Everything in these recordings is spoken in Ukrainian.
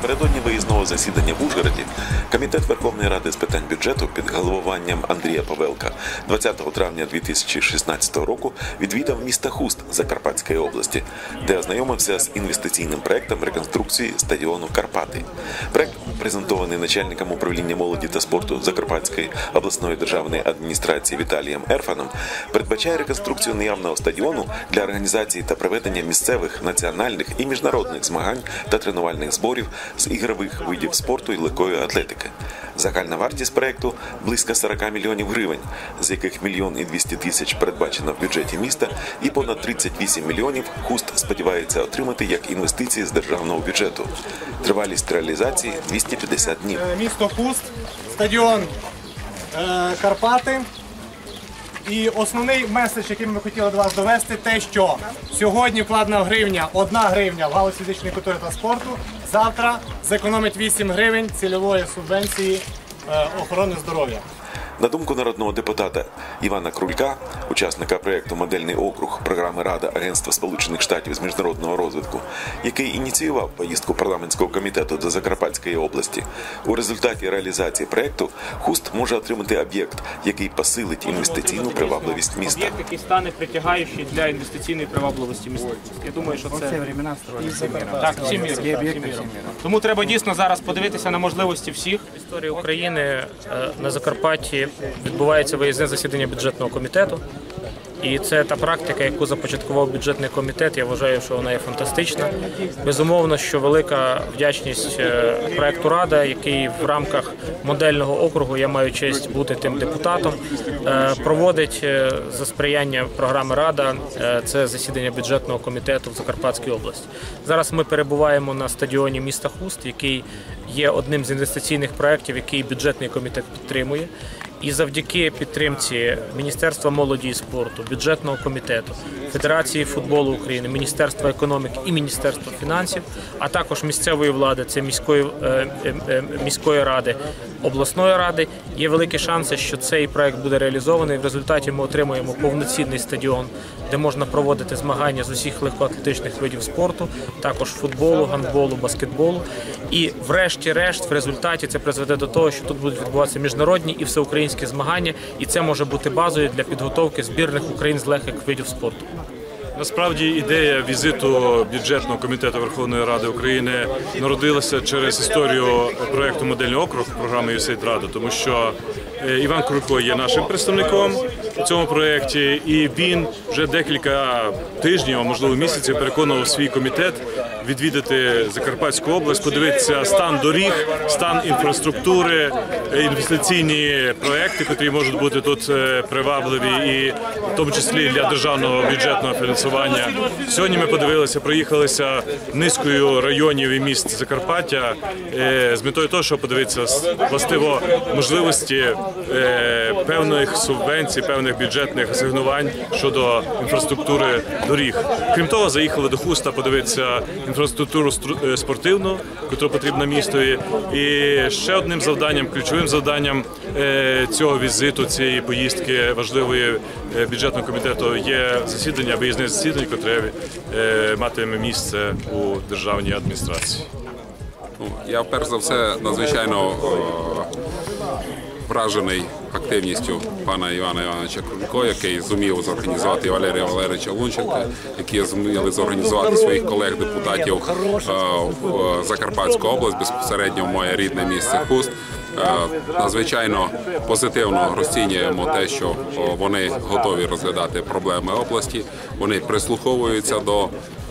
Напередодні виїзного засідання в Ужгороді Комітет Верховної Ради з питань бюджету під головуванням Андрія Павелка 20 травня 2016 року відвідав місто Хуст Закарпатської області, де ознайомився з інвестиційним проектом реконструкції стадіону «Карпати». Проект, презентований начальником управління молоді та спорту Закарпатської обласної державної адміністрації Віталієм Ерфаном, передбачає реконструкцію наявного стадіону для організації та проведення місцевих, національних і міжнародних змагань та тренувальних зборів з ігрових видів спорту і легкої атлетики. Загальна вартість проєкту – близько 40 мільйонів гривень, з яких 1 200 000 передбачено в бюджеті міста і понад 38 мільйонів Хуст сподівається отримати як інвестиції з державного бюджету. Тривалість реалізації – 250 днів. Місто Хуст, стадіон «Карпати». І основний меседж, який ми хотіли до вас довести, те, що сьогодні вкладена гривня, 1 гривня в галузі фізичної культури та спорту, завтра зекономить 8 гривень цільової субвенції охорони здоров'я. На думку народного депутата Івана Крулька, учасника проєкту «Модельний округ» програми Рада Агентства Сполучених Штатів з міжнародного розвитку, який ініціював поїздку парламентського комітету до Закарпатської області, у результаті реалізації проєкту Хуст може отримати об'єкт, який посилить інвестиційну привабливість міста. Об'єкт, який стане притягаючий для інвестиційної привабливості міста. Я думаю, що це... Так, всі міри. Тому треба дійсно зараз подивитися на можливості всіх. В історії України на Закарпатті відбувається виїзне засідання бюджетного комітету. І це та практика, яку започаткував бюджетний комітет. Я вважаю, що вона є фантастична. Безумовно, що велика вдячність проєкту «Рада», який в рамках модельного округу, я маю честь бути тим депутатом, проводить за сприяння програми «Рада» це засідання бюджетного комітету в Закарпатській області. Зараз ми перебуваємо на стадіоні міста Хуст, який є одним з інвестиційних проєктів, який бюджетний комітет підтримує. І завдяки підтримці Міністерства молоді і спорту, бюджетного комітету, Федерації футболу України, Міністерства економіки і Міністерства фінансів, а також місцевої влади, це міської ради, обласної ради, є великі шанси, що цей проект буде реалізований. В результаті ми отримаємо повноцінний стадіон, де можна проводити змагання з усіх легкоатлетичних видів спорту, також футболу, гандболу, баскетболу. І врешті-решт, в результаті це призведе до того, що тут будуть відбуватися міжнародні і всеукраїнські змагання, і це може бути базою для підготовки збірних України з легких видів спорту. Насправді ідея візиту бюджетного комітету Верховної Ради України народилася через історію проєкту «Модельний округ» програми USAID Рада, тому що Іван Крулько є нашим представником у цьому проєкті, і він вже декілька тижнів, а можливо місяців, переконував свій комітет відвідати Закарпатську область, подивитися стан доріг, стан інфраструктури, інвестиційні проєкти, які можуть бути тут привабливі, і в тому числі для державного бюджетного фінансування. Сьогодні ми подивилися, проїхалися низкою районів і міст Закарпаття з метою того, щоб подивитися властиво можливості певних субвенцій, певних бюджетних асигнувань щодо інфраструктури доріг. Крім того, заїхали до Хуста подивитися інфраструктуру спортивну, яка потрібна містові. І ще одним завданням, ключовим завданням цього візиту, цієї поїздки важливої бюджетного комітету є засідання, виїзне засідання, яке матиме місце у державній адміністрації. Я перш за все надзвичайно вражений активністю пана Івана Івановича Крулько, який зумів зорганізувати Валерія Валерійовича Лунченка, які зуміли зорганізувати своїх колег-депутатів в Закарпатську область, безпосередньо в моє рідне місце Хуст. Надзвичайно позитивно розцінюємо те, що вони готові розглядати проблеми області, вони прислуховуються до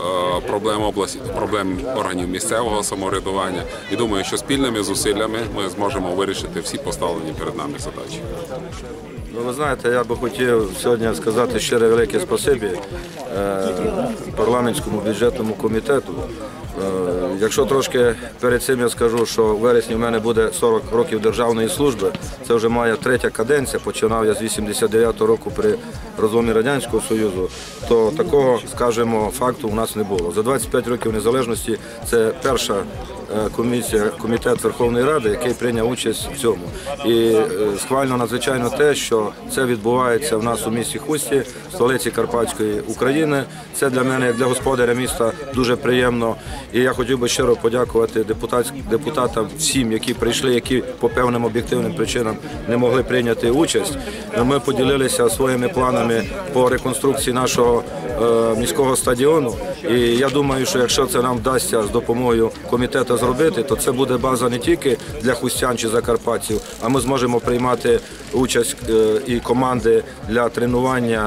проблем органів місцевого самоврядування. І думаю, що спільними зусиллями ми зможемо вирішити всі поставлені перед нами задачі. Ви знаєте, я би хотів сьогодні сказати щире велике спасибі парламентському бюджетному комітету. Якщо трошки перед цим я скажу, що в вересні в мене буде 40 років державної служби, це вже моя 3-я каденція, починав я з 89-го року при розломі Радянського Союзу, то такого, скажімо, факту у нас не було. За 25 років незалежності це перша комітет Верховної Ради, який прийняв участь в цьому. І схвально надзвичайно те, що це відбувається в нас у місті Хусті, столиці Карпатської України. Це для мене, як для господаря міста, дуже приємно. І я хотів би щиро подякувати депутатам всім, які прийшли, які по певним об'єктивним причинам не могли прийняти участь. Ми поділилися своїми планами по реконструкції нашого міського стадіону. І я думаю, що якщо це нам вдасться з допомогою комітету зробити, то це буде база не тільки для хустян чи закарпатців, а ми зможемо приймати участь і команди для тренування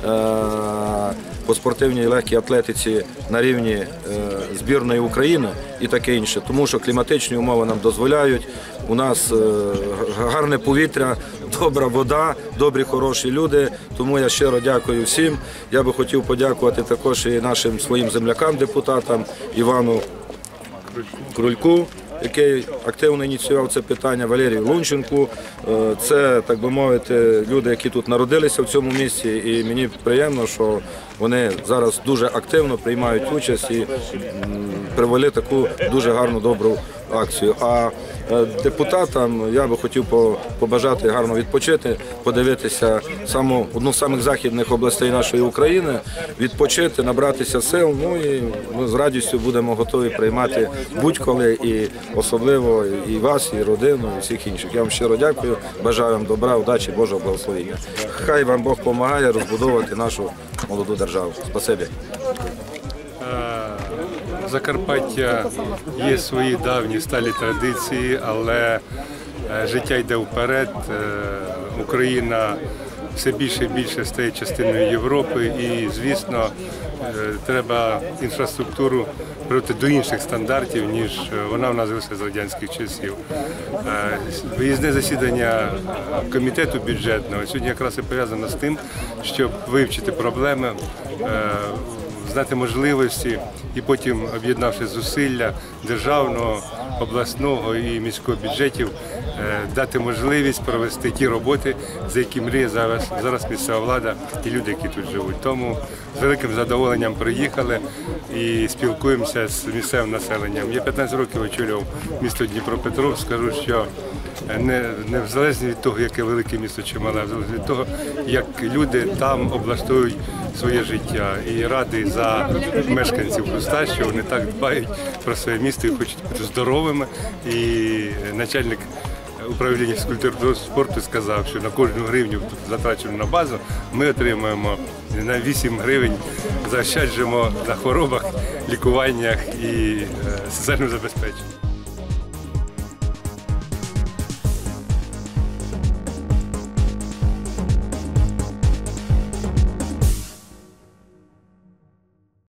по спортивній легкій атлетиці на рівні збірної України і таке інше. Тому що кліматичні умови нам дозволяють, у нас гарне повітря, добра вода, добрі, хороші люди. Тому я щиро дякую всім. Я би хотів подякувати також і нашим своїм землякам-депутатам, Івану Крульку, який активно ініціював це питання, Валерію Лунченку. Це, так би мовити, люди, які тут народилися в цьому місті, і мені приємно, що вони зараз дуже активно приймають участь і привели таку дуже гарну, добру акцію. А депутатам я би хотів побажати гарно відпочити, подивитися одну з самих західних областей нашої України, відпочити, набратися сил. Ну і ми з радістю будемо готові приймати будь-коли, і особливо і вас, і родину, і всіх інших. Я вам щиро дякую, бажаю вам добра, удачі, Божого благословення. Хай вам Бог допомагає розбудовувати нашу молоду державу. Спасибі. Закарпаття є свої давні сталі традиції, але життя йде вперед. Україна все більше і більше стає частиною Європи і, звісно, треба інфраструктуру привести до інших стандартів, ніж вона в нас залишилася з радянських часів. Виїзне засідання комітету бюджетного сьогодні якраз і пов'язано з тим, щоб вивчити проблеми, знати можливості і потім, об'єднавши зусилля державного, обласного і міського бюджетів, дати можливість провести ті роботи, за які мріє зараз місцева влада і люди, які тут живуть. Тому з великим задоволенням приїхали і спілкуємося з місцевим населенням. Я 15 років очолював місто Дніпропетровськ, скажу, що не в залежності від того, яке велике місто чи мале, а в залежності від того, як люди там облаштують своє життя. І радий за мешканців Хуста, що вони так дбають про своє місто і хочуть бути здоровими. І начальник управління фізкультури та спорту сказав, що на кожну гривню затрачену на базу ми отримуємо на 8 гривень, заощаджуємо на хворобах, лікуваннях і соціальному забезпеченні.